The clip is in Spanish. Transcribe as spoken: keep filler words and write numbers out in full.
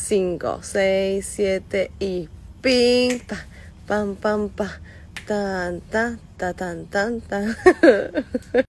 cinco, seis, siete y ping, pa, pam, pam, pa, tan, tan, ta, tan, tan, tan.